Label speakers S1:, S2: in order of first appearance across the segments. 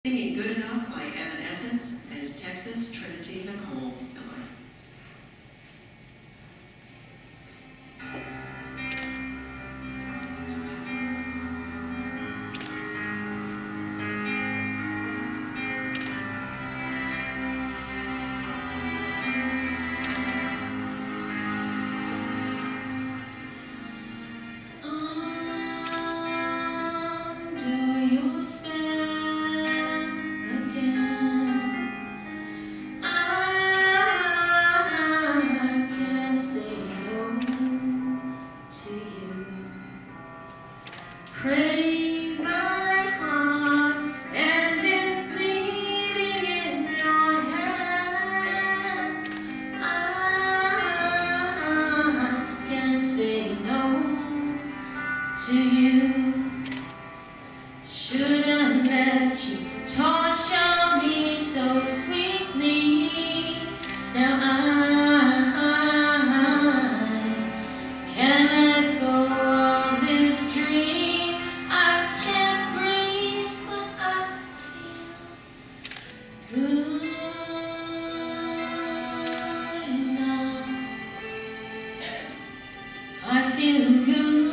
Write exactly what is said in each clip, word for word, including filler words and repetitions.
S1: Singing Good Enough by Evanescence as Texas Trinity Nicole Miller.
S2: Crave my heart and it's bleeding in your hands. I can't say no to you. Shouldn't let you torture me so sweetly. Now I can't let go of this dream. Good enough. I feel good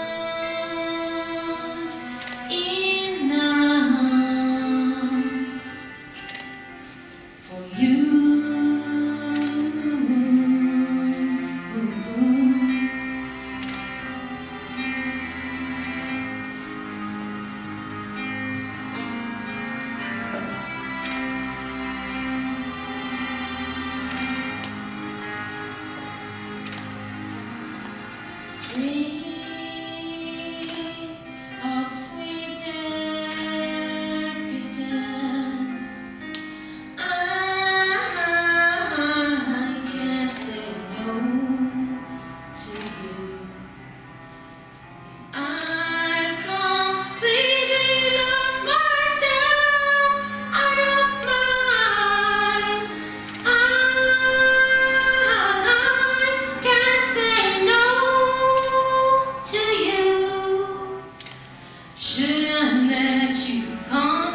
S2: enough for you. Dream of sweet decadence. I can't say no to you. I've completely lost myself. I don't mind. I can't say no to you. Shouldn't let you come